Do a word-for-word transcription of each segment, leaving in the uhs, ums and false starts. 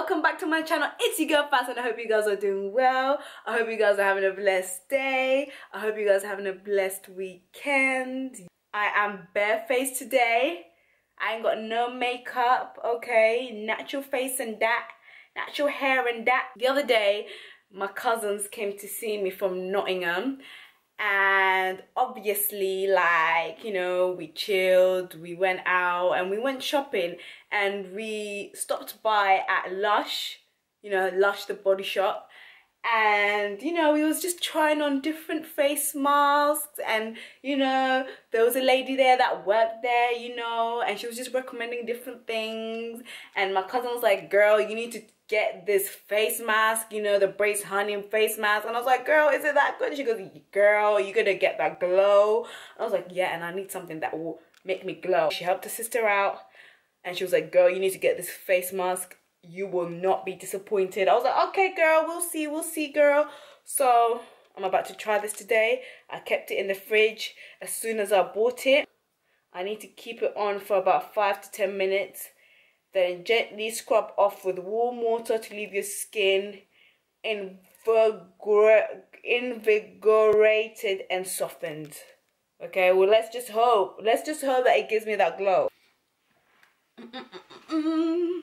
welcome back to my channel. It's your girl Fast and I hope you guys are doing well. I hope you guys are having a blessed day. I hope you guys are having a blessed weekend. I am barefaced today. I ain't got no makeup, okay? Natural face and that, natural hair and that. The other day, my cousins came to see me from Nottingham. And obviously, like, you know, we chilled, we went out and we went shopping and we stopped by at Lush, you know, Lush the body shop. And, you know, we was just trying on different face masks and, you know, there was a lady there that worked there, you know, and she was just recommending different things. And my cousin was like, girl, you need to get this face mask, you know, the Brace Honey face mask. And I was like, girl, is it that good? She goes, girl, you're gonna get that glow. I was like, yeah, and I need something that will make me glow. She helped her sister out and she was like, girl, you need to get this face mask. You will not be disappointed. I was like, okay, girl, we'll see, we'll see, girl. So I'm about to try this today. I kept it in the fridge. As soon as I bought it, I need to keep it on for about five to ten minutes. Then gently scrub off with warm water to leave your skin invigor invigorated and softened. Okay, well, let's just hope. Let's just hope that it gives me that glow. Mm -mm -mm -mm.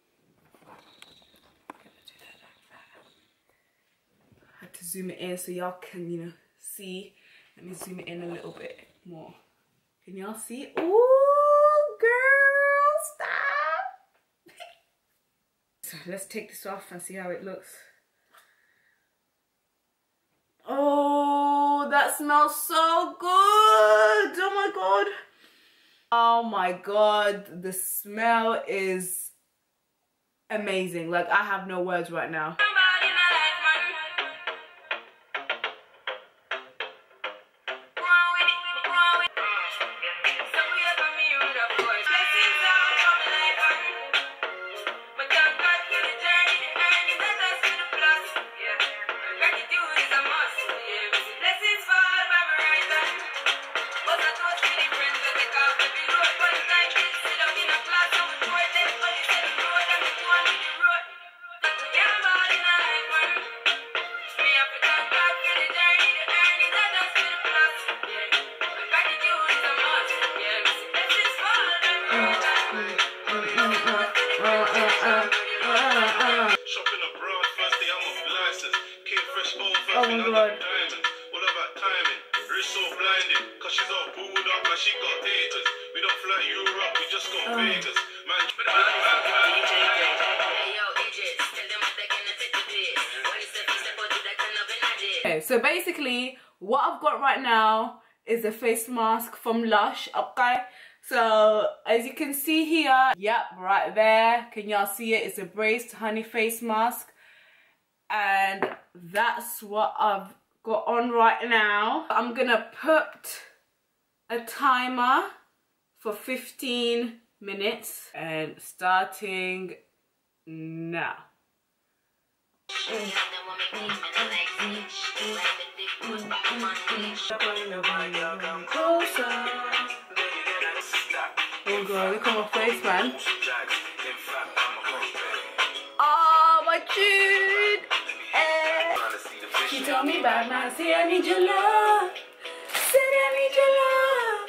I had to zoom it in so y'all can, you know, see. Let me zoom it in a little bit more. Can y'all see? Ooh, girl, stop. So let's take this off and see how it looks. Oh, that smells so good. Oh my god. Oh my god, the smell is amazing. Like, I have no words right now. Oh my god. What about timing? Wrist so blinded, cause she's all pulled up and she got haters. We don't fly Europe, we just go Vegas. Man, okay, so basically what I've got right now is a face mask from Lush, okay? So as you can see here, yep, right there, can y'all see it? It's a Brace Honey face mask. And that's what I've got on right now. I'm gonna put a timer for fifteen minutes and starting now. Mm. Oh god, look at my face, man. Oh, my dude. She told me about my, say I need your love, said I need your love.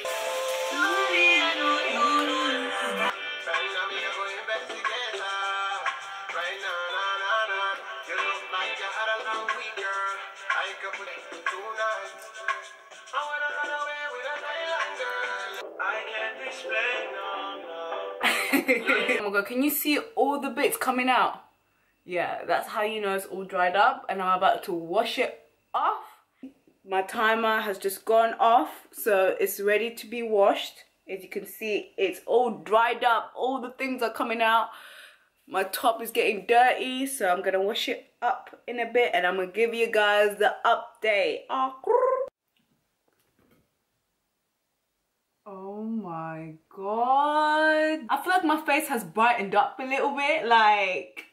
Oh my god, can you see all the bits coming out? Yeah, that's how you know it's all dried up, and I'm about to wash it off. My timer has just gone off, so it's ready to be washed. As you can see, it's all dried up, all the things are coming out. My top is getting dirty, so I'm gonna wash it up in a bit and I'm gonna give you guys the update. Oh my god, I feel like my face has brightened up a little bit. Like,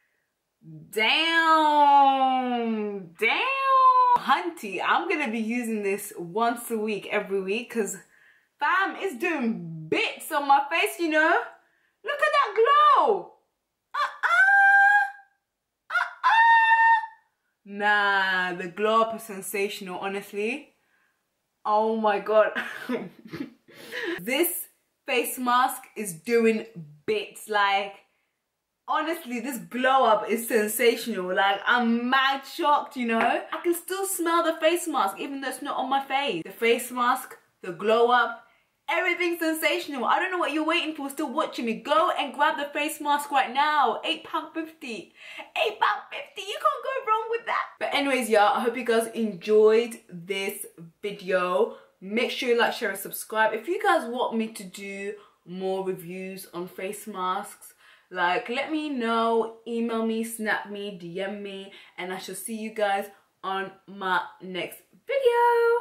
damn, damn. Hunty, I'm gonna be using this once a week, every week, because fam, it's doing bits on my face, you know. Look at that glow. Uh-uh. Nah, the glow up is sensational, honestly. Oh my god. This face mask is doing bits. Like, honestly, this glow up is sensational. Like, I'm mad shocked, you know. I can still smell the face mask even though it's not on my face. The face mask, the glow up, everything's sensational. I don't know what you're waiting for, still watching me. Go and grab the face mask right now. eight pounds fifty. eight pounds fifty, you can't go wrong with that. But anyways, y'all, I hope you guys enjoyed this video. Make sure you like, share and subscribe. If you guys want me to do more reviews on face masks, like, let me know. Email me, snap me, D M me, and I shall see you guys on my next video.